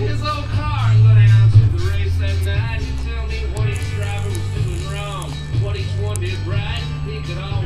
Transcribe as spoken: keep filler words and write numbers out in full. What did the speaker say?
his old car and go down to the race that night. He'd tell me what each driver was doing wrong, what each one did right. He could all